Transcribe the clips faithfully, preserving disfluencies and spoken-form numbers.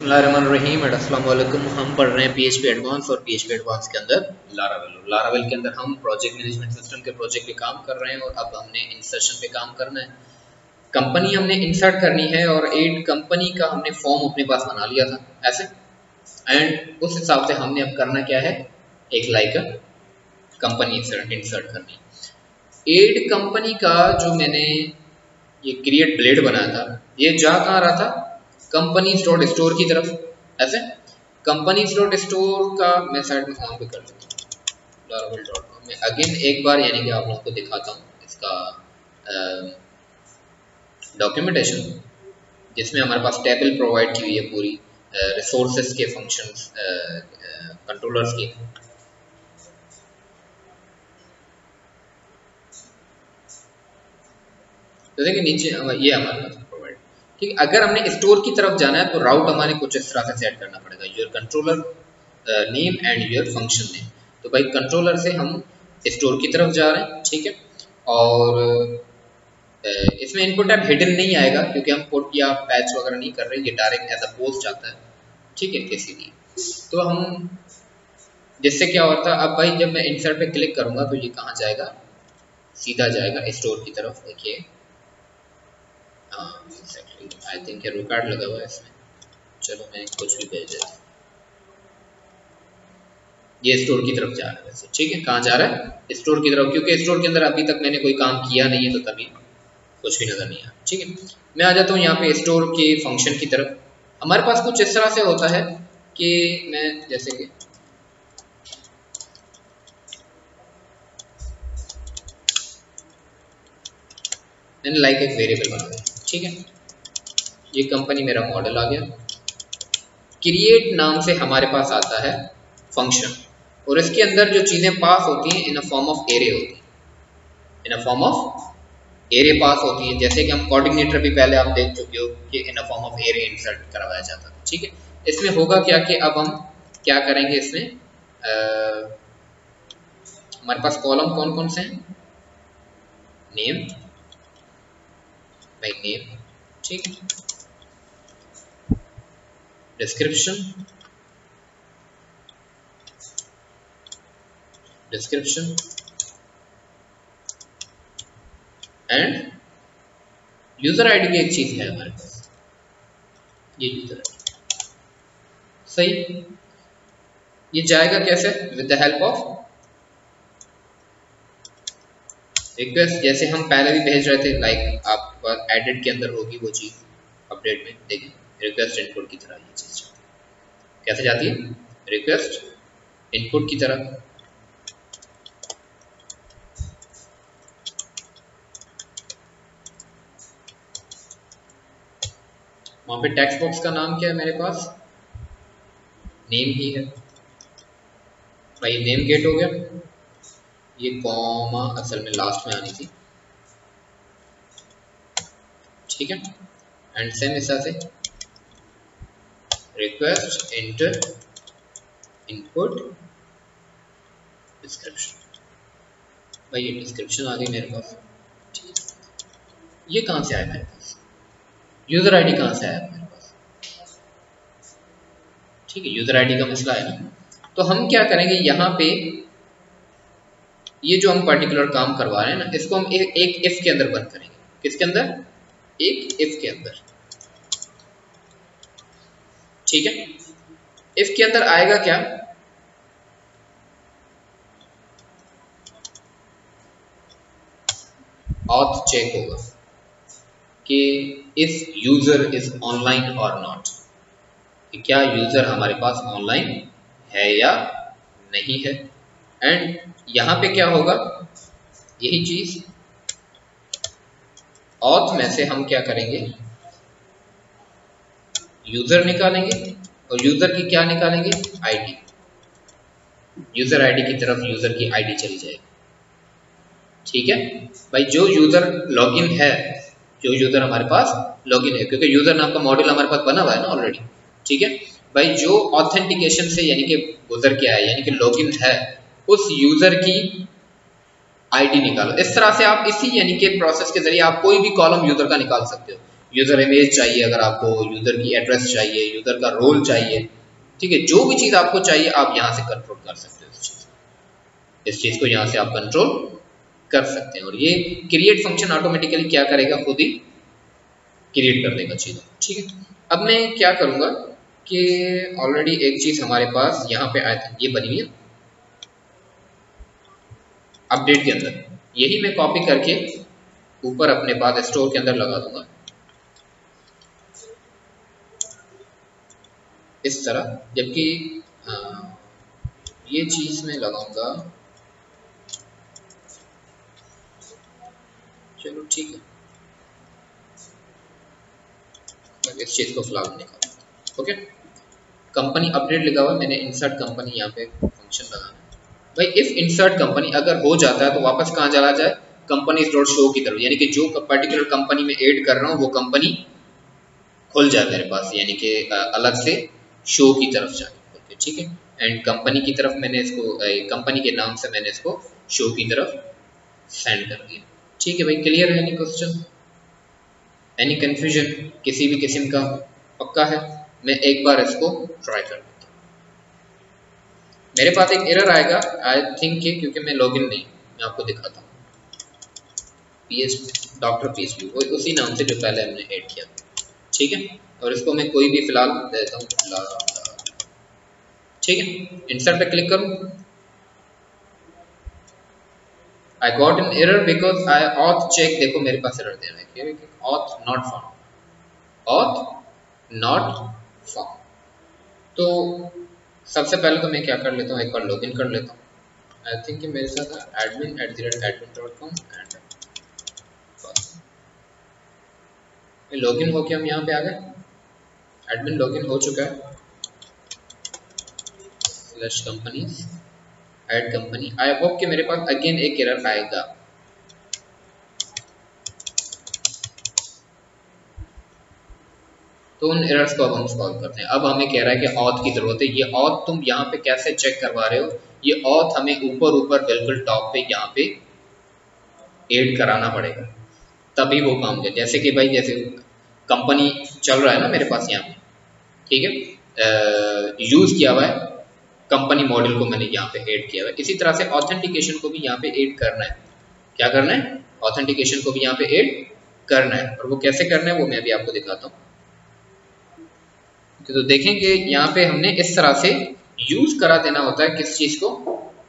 बिस्मिल्लाहिर्रहमानिर्रहीम। अस्सलाम वालेकुम। हम पढ़ रहे हैं पीएचपी एडवांस और पीएचपी एडवांस के अंदर लारावेल लारावेल के अंदर हम प्रोजेक्ट मैनेजमेंट सिस्टम के प्रोजेक्ट पे काम कर रहे हैं और अब हमने इंसर्शन पे काम करना है। कंपनी हमने इंसर्ट करनी है और एड कंपनी का हमने फॉर्म अपने पास बना लिया था ऐसे, एंड उस हिसाब से हमने अब करना क्या है, एक लाइक कंपनी इंसर्ट इंसर्ट करनी। एड कंपनी का जो मैंने ये क्रिएट ब्लेड बनाया था, ये जा कहाँ रहा था, कंपनीज डॉट स्टोर की तरफ। ऐसे कंपनीज डॉट स्टोर का मैं साइड में फॉर्म भी कर लेता हूँ लारावेल डॉट कॉम में। अगेन एक बार यानी कि आप लोगों को दिखाता हूँ इसका डॉक्यूमेंटेशन, जिसमें हमारे पास टेबल प्रोवाइड की हुई है पूरी रिसोर्सेज के फंक्शंस कंट्रोलर्स की। तो देखिए नीचे ये हमारे पास प्रोवाइड, ठीक। अगर हमने स्टोर की तरफ जाना है तो राउट हमारे कुछ इस तरह से सेट करना पड़ेगा, your controller name and your function name. तो भाई कंट्रोलर से हम स्टोर की तरफ जा रहे हैं, ठीक है। और uh, इसमें इनपुट टैब हिडन नहीं आएगा क्योंकि हम पुट या पैच वगैरह नहीं कर रहे, ये डायरेक्ट एज अ पोस्ट आता है, ठीक है, इसीलिए। तो हम जिससे क्या होता है, अब भाई जब मैं इंसर्ट पे क्लिक करूंगा तो ये कहाँ जाएगा, सीधा जाएगा स्टोर की तरफ। देखिए आई थिंक ये रिकॉर्ड लगा हुआ है इसमें, चलो मैं कुछ भी भेज देता हूँ। ये स्टोर की तरफ जा रहा है वैसे, ठीक है। कहाँ जा रहा है, स्टोर की तरफ, क्योंकि स्टोर के अंदर अभी तक मैंने कोई काम किया नहीं है तो तभी कुछ भी नजर नहीं आया, ठीक है। मैं आ जाता हूँ यहाँ पे स्टोर के फंक्शन की तरफ। हमारे पास कुछ इस तरह से होता है कि मैं जैसे कि मैंने लाइक एक वेरिएबल बना दिया, ठीक है। ये कंपनी मेरा मॉडल आ गया। क्रिएट नाम से हमारे पास आता है फंक्शन, और इसके अंदर जो चीजें पास होती हैं in a form of array होती है, in a form of array pass होती है। जैसे कि हम कोऑर्डिनेटर भी पहले आप देख चुके हो कि in a form of array insert करवाया जाता था, ठीक है। इसमें होगा क्या कि अब हम क्या करेंगे, इसमें आ, हमारे पास कॉलम कौन कौन से हैं, नेम भाई नेम, ठीक है, description description and user ID की एक चीज है हमारे पास, ये यूजर आईडी, सही। ये जाएगा कैसे, with the help of request, जैसे हम पहले भी भेज रहे थे, लाइक आपके पास एडिट के अंदर होगी वो चीज, अपडेट में देखिए रिक्वेस्ट इनपुट की तरह ये चीज कैसे जाती है, रिक्वेस्ट इनपुट की तरह। वहां पे टेक्स्ट बॉक्स का नाम क्या है मेरे पास, नेम ही है भाई, नेम गेट हो गया। ये कॉमा असल में लास्ट में आनी थी, ठीक है। एंड सेम ऐसा से रिक्वेस्ट इंटर इनपुट डिस्क्रिप्शन, भाई ये डिस्क्रिप्शन आ गई मेरे पास, ठीक है। ये कहां से आया मेरे पास, यूजर आईडी कहां से आया मेरे पास, ठीक है, यूजर आईडी का मसला है ना। तो हम क्या करेंगे, यहाँ पे ये जो हम पर्टिकुलर काम करवा रहे हैं ना, इसको हम एक, एक इफ के अंदर बंद करेंगे। किसके अंदर, एक इफ के अंदर, ठीक है। इफ के अंदर आएगा क्या, ऑथ चेक होगा कि इफ यूजर इज ऑनलाइन और नॉट, कि क्या यूजर हमारे पास ऑनलाइन है या नहीं है। एंड यहां पे क्या होगा, यही चीज ऑथ में से हम क्या करेंगे, यूजर निकालेंगे, और यूजर की क्या निकालेंगे, आईडी। यूजर आईडी की तरफ यूजर की आईडी चली जाएगी, ठीक है भाई। जो यूजर लॉगिन है, जो यूजर हमारे पास लॉगिन है, क्योंकि यूजर नाम का मॉड्यूल हमारे पास बना हुआ है ना ऑलरेडी, ठीक है भाई। जो ऑथेंटिकेशन से यानी कि गुजर के आया, यानी कि लॉगिन है, उस यूजर की आईडी निकालो। इस तरह से आप इसी यानी कि प्रोसेस के जरिए आप कोई भी कॉलम यूजर का निकाल सकते हो। यूजर इमेज चाहिए, अगर आपको यूजर की एड्रेस चाहिए, यूजर का रोल चाहिए, ठीक है, जो भी चीज आपको चाहिए आप यहाँ से कंट्रोल कर सकते हो। इस चीज इस चीज को यहाँ से आप कंट्रोल कर सकते हैं। और ये क्रिएट फंक्शन ऑटोमेटिकली क्या करेगा, खुद ही क्रिएट कर देगा चीज़ों, ठीक है। अब मैं क्या करूँगा कि ऑलरेडी एक चीज़ हमारे पास यहाँ पे आई थिंक ये बनी हुई है अपडेट के अंदर, यही मैं कॉपी करके ऊपर अपने पास स्टोर के अंदर लगा दूंगा इस तरह, जबकि हाँ, ये चीज़ मैं लगाऊंगा, चलो ठीक है, इस चीज़ को फिलहाल निकाल। ओके, कंपनी अपडेट लिखा हुआ, मैंने इंसर्ट कंपनी यहाँ पे फंक्शन लगाना है भाई। इफ इंसर्ट कंपनी अगर हो जाता है तो वापस कहाँ चला जाए, कंपनी डॉट शो की तरफ, यानी कि जो पर्टिकुलर कंपनी में ऐड कर रहा हूँ वो कंपनी खुल जाए मेरे पास, यानी कि अलग से शो की तरफ जाए, ठीक है। एंड कंपनी की तरफ मैंने इसको, कंपनी के नाम से मैंने इसको शो की तरफ सेंड कर दिया, ठीक है भाई। क्लियर है? एनी क्वेश्चन, एनी कंफ्यूजन, किसी भी किस्म का? पक्का है? मैं एक बार इसको ट्राई कर लेता हूँ। मेरे पास एक एरर आएगा आई थिंक कि, क्योंकि मैं लॉगिन नहीं, मैं आपको दिखाता हूँ पीएच डॉक्टर पीएचपी, वो उसी नाम से जो पहले हमने ऐड किया, ठीक है। और इसको मैं कोई भी फिलहाल देता हूँ, ठीक है। इंसर्ट पे क्लिक करूँ, I got an error because I auth check, देखो मेरे पास एरर दे रहा है, auth not found, auth not found। तो सबसे पहले तो मैं क्या कर लेता हूँ, एक बार लॉगिन कर लेता हूँ। आई थिंक मेरे साथ admin at the rate admin dot com and login होके हम यहाँ पे आ गए, एडमिन लॉगिन हो चुका है, slash companies add company. I hope कि मेरे पास अगेन एक एरर आएगा, तो उन एरर्स को अब हम सॉल्व करते हैं। अब हमें कह रहा है कि ऑथ की जरूरत है। ये ऑथ तुम यहाँ पे कैसे चेक करवा रहे हो, ये ऑथ हमें ऊपर ऊपर बिल्कुल टॉप पे यहाँ पे ऐड कराना पड़ेगा, तभी वो काम दे। जैसे कि भाई जैसे कंपनी चल रहा है ना मेरे पास यहाँ पे, ठीक है, यूज किया हुआ है कंपनी मॉडल को मैंने यहाँ पे ऐड किया हुआ है। इसी तरह से ऑथेंटिकेशन को भी यहाँ पे ऐड करना है। क्या करना है? ऑथेंटिकेशन को भी यहाँ पे ऐड करना है। और वो कैसे करना है वो मैं भी आपको दिखाता हूँ। तो देखेंगे यहाँ पे हमने इस तरह से यूज करा देना होता है किस चीज को,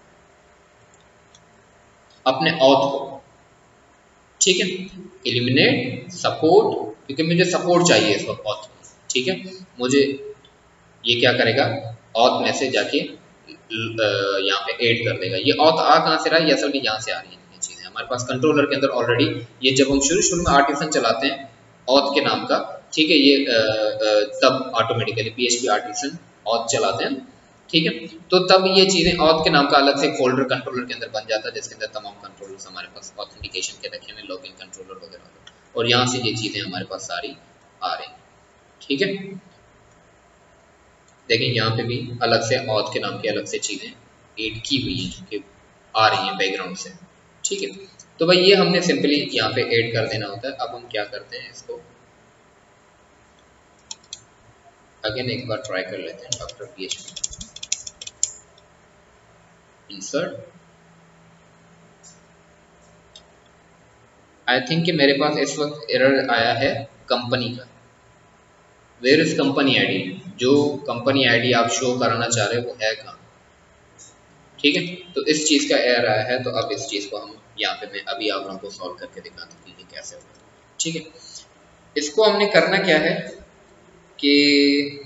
अपने ऑथ को, ठीक है। एलिमिनेट सपोर्ट, क्योंकि मुझे सपोर्ट चाहिए इस वक्त ऑथ, ठीक है। मुझे ये क्या करेगा, ऑथ में से जाके यहाँ पे ऐड कर देगा। ये ऑथ आ कहाँ से रहा है, ये असल में यहाँ से आ रही है ये चीजें हमारे पास कंट्रोलर के अंदर ऑलरेडी। ये जब हम शुरू शुरू में आर्टिसन चलाते हैं ऑथ के नाम का, ठीक है, ये आ, आ, तब ऑटोमेटिकली पीएचपी आर्टिसन ऑथ चलाते हैं, ठीक है। तो तब ये चीजें ऑथ के नाम का अलग से फोल्डर कंट्रोलर के अंदर बन जाता है, जिसके अंदर तमाम कंट्रोलर्स हमारे पास ऑथेंटिकेशन के रखे हुए, लॉगिन कंट्रोलर वगैरह, और यहाँ से ये चीजें हमारे पास सारी आ रही, ठीक है। देखें यहाँ पे भी अलग से ऑथ के नाम की अलग से चीजें ऐड की हुई हैं, जो कि आ रही हैं बैकग्राउंड से, ठीक है। तो भाई ये हमने सिंपली यहाँ पे ऐड कर देना होता है। अब हम क्या करते हैं, इसको अगेन एक बार ट्राई कर लेते हैं। Doctor PHP insert, I think कि मेरे पास इस वक्त एरर आया है कंपनी का। वेयर इज कंपनी आईडी, जो कंपनी आईडी आप शो कराना चाह रहे हो वो है कहाँ, ठीक है। तो इस चीज का एरर आया है, तो अब इस चीज को हम यहाँ पे मैं अभी आप लोगों को सॉल्व करके दिखाता हूँ कि कैसे होगा, ठीक है। इसको हमने करना क्या है कि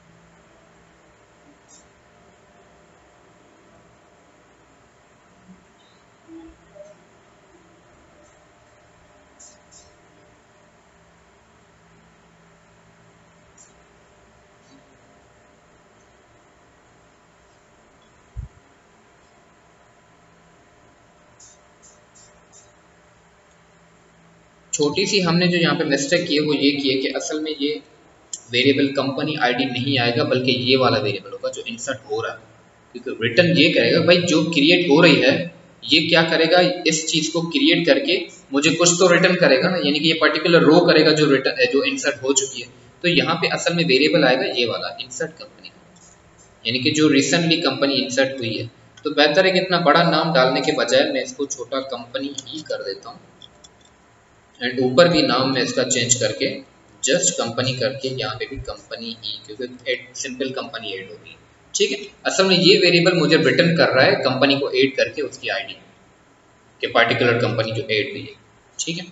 छोटी सी हमने जो यहाँ पे मिस्टेक की है वो ये की है कि असल में ये वेरिएबल कंपनी आईडी नहीं आएगा, बल्कि ये वाला वेरिएबल होगा जो इंसर्ट हो रहा है। क्योंकि रिटर्न ये करेगा भाई, जो क्रिएट हो रही है ये क्या करेगा, इस चीज को क्रिएट करके मुझे कुछ तो रिटर्न करेगा ना, यानी कि ये पर्टिकुलर रो करेगा जो रिटर्न जो इंसर्ट हो चुकी है। तो यहाँ पे असल में वेरिएबल आएगा ये वाला इंसर्ट कंपनी, यानी कि जो रिसेंटली कंपनी इंसर्ट हुई है। तो बेहतर है कि इतना बड़ा नाम डालने के बजाय मैं इसको छोटा कंपनी ही कर देता हूँ, एंड ऊपर भी नाम मैं इसका चेंज करके जस्ट कंपनी करके यहाँ पे भी कंपनी ही, क्योंकि सिंपल कंपनी ऐड होगी। ठीक है, असल में ये वेरिएबल मुझे रिटर्न कर रहा है कंपनी को ऐड करके उसकी आईडी के पर्टिकुलर कंपनी जो ऐड हुई है। ठीक है,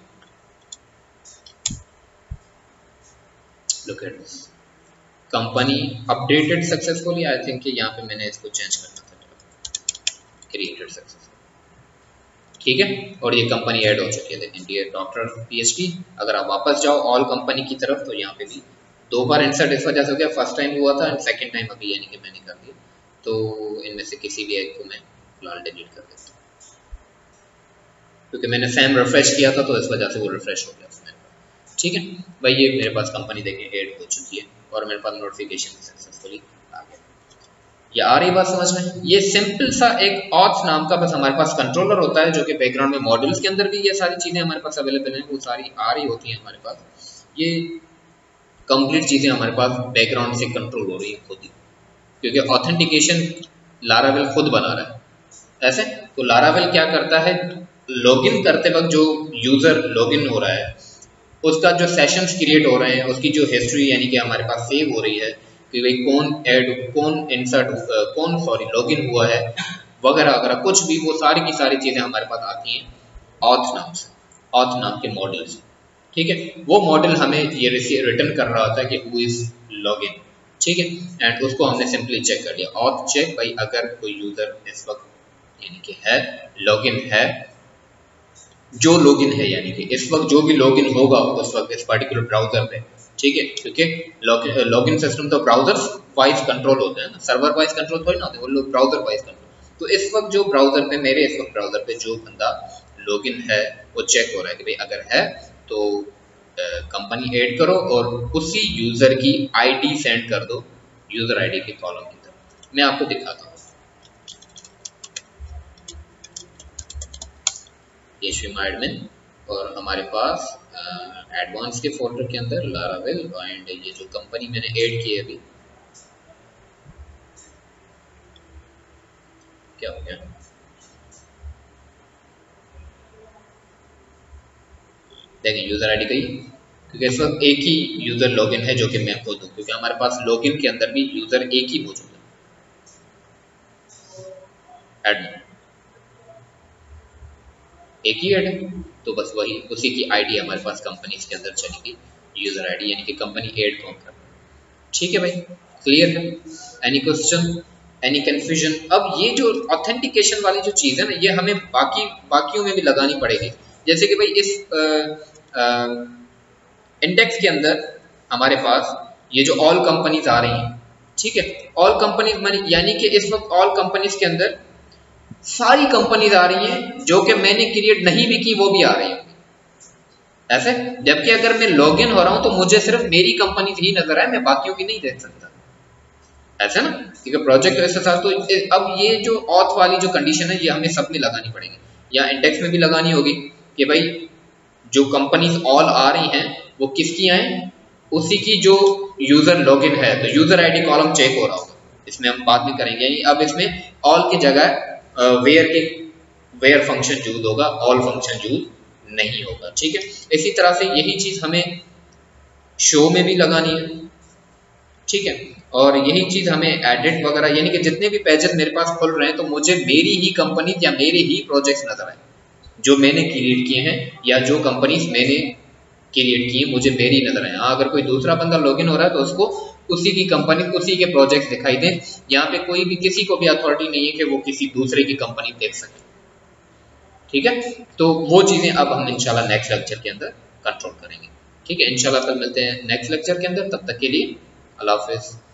look at this company updated successfully. I think कि यहाँ पे मैंने इसको चेंज करना था, क्रिएटेड सक्सेसफुल। ठीक है, और ये कंपनी ऐड हो चुकी है। देखिए डियर डॉक्टर पीएचडी, अगर आप वापस जाओ ऑल कंपनी की तरफ तो यहाँ पे भी दो बार इंसर्ट इस वजह से हो गया, फर्स्ट टाइम हुआ था एंड सेकंड टाइम अभी यानी कि मैंने कर दिया। तो इनमें से किसी भी एक को मैं फिलहाल डिलीट कर देता हूँ, क्योंकि मैंने सैम रिफ्रेश किया था तो इस वजह से वो रिफ्रेश हो गया मेरे पास। ठीक है भाई, ये मेरे पास कंपनी देखिए ऐड हो चुकी है और मेरे पास नोटिफिकेशन सक्सेसफुली आ गया। ये आ रही बात समझ में? ये सिंपल सा एक ऑथ नाम का बस हमारे पास कंट्रोलर होता है, जो कि बैकग्राउंड में मॉड्यूल्स के अंदर भी ये सारी चीजें हमारे पास अवेलेबल हैं, वो सारी आ रही होती हैं हमारे पास। ये कंप्लीट चीजें हमारे पास बैकग्राउंड से कंट्रोल हो रही है खुद ही, क्योंकि ऑथेंटिकेशन लारावेल खुद बना रहा है। ऐसे तो लारावेल क्या करता है, लॉगिन करते वक्त जो यूजर लॉगिन हो रहा है उसका जो सेशंस क्रिएट हो रहे हैं, उसकी जो हिस्ट्री यानी कि हमारे पास सेव हो रही है कि भाई कौन ऐड, कौन इंसर्ट, कौन सॉरी लॉगिन हुआ है वगैरह वगैरह, कुछ भी, वो सारी की सारी चीजें हमारे पास आती हैं ऑथ नाम से, ऑथ नाम के मॉडल से। ठीक है, वो मॉडल हमें ये रिटर्न कर रहा होता है कि हु इज लॉगिन। ठीक है, एंड उसको हमने सिंपली चेक कर लिया, ऑथ चेक भाई अगर कोई यूजर इस वक्त यानी कि है लॉगिन है, जो लॉगिन है यानी कि इस वक्त जो भी लॉगिन होगा उस वक्त इस पर्टिकुलर ब्राउजर पे। ठीक है, क्योंकि लॉगिन सिस्टम तो ब्राउजर वाइज कंट्रोल होते हैं ना, सर्वर वाइज कंट्रोल थोड़ी ना होते, वो लोग ब्राउजर वाइज कंट्रोल। तो इस वक्त जो ब्राउजर पे, मेरे इस वक्त ब्राउजर पे जो बंदा लॉगिन है वो चेक हो रहा है कि भाई अगर है तो कंपनी ऐड करो और उसी यूजर की आईडी सेंड कर दो यूजर आईडी के कॉलम की तरफ। मैं आपको दिखाता हूँ पीएचपी माय एडमिन, और हमारे पास एडवांस के फोल्डर के अंदर लारावेल एंड ये जो कंपनी मैंने ऐड की है अभी, क्या हो गया, देखें यूजर आईडी गई, क्योंकि इस वक्त एक ही यूजर लॉगिन है जो कि मैं खुद हूं, क्योंकि हमारे पास लॉगिन के अंदर भी यूजर एक ही मौजूद है, एडमिन एक ही ऐड है। तो बस वही उसी की आईडी हमारे पास कंपनीज के अंदर चलेगी, यूजर आईडी यानी कि कंपनी ऐड कौन कर। ठीक है भाई, क्लियर है? Any question, any confusion? अब ये जो ऑथेंटिकेशन वाली जो चीज़ है ना, ये हमें बाकी बाकियों में भी लगानी पड़ेगी। जैसे कि भाई इस इंडेक्स के अंदर हमारे पास ये जो ऑल कंपनीज आ रही हैं, ठीक है, ऑल कंपनीज यानी कि इस वक्त ऑल कंपनीज के अंदर सारी कंपनीज आ रही हैं जो कि मैंने क्रिएट नहीं भी की, वो भी आ रही हैं ऐसे। जबकि अगर मैं लॉगिन हो रहा हूं तो मुझे सिर्फ मेरी कंपनी ही नजर आए, मैं बाकियों की नहीं देख सकता, ऐसा ना, ठीक है। प्रोजेक्ट ऐसा था। तो अब ये जो ऑथ वाली जो कंडीशन है ये हमें सब में लगानी पड़ेगी, या इंडेक्स में भी लगानी होगी कि भाई जो कंपनीज ऑल आ रही हैं वो किसकी आए, उसी की जो यूजर लॉगिन है, तो यूजर आईडी कॉलम चेक हो रहा होगा। इसमें हम बात भी करेंगे, यानी अब इसमें ऑल की जगह वेयर के वेयर फंक्शन यूज होगा, ऑल फंक्शन यूज नहीं होगा, ठीक है। इसी तरह से यही चीज हमें शो में भी लगानी है, ठीक है। और यही चीज हमें एडिट वगैरह, यानी कि जितने भी पेजेस मेरे पास खुल रहे हैं तो मुझे मेरी ही कंपनी या मेरे ही प्रोजेक्ट्स नजर आए जो मैंने क्रिएट किए हैं, या जो कंपनीज मैंने क्रिएट की है मुझे मेरी नजर आए। हाँ, अगर कोई दूसरा बंदा लॉगिन हो रहा है तो उसको उसी की कंपनी, उसी के प्रोजेक्ट दिखाई दे। यहाँ पे कोई भी, किसी को भी अथॉरिटी नहीं है कि वो किसी दूसरे की कंपनी देख सके, ठीक है। तो वो चीजें अब हम इंशाल्लाह नेक्स्ट लेक्चर के अंदर कंट्रोल करेंगे, ठीक है। इंशाल्लाह कल मिलते हैं नेक्स्ट लेक्चर के अंदर, तब तक के लिए अल्लाह हाफिज।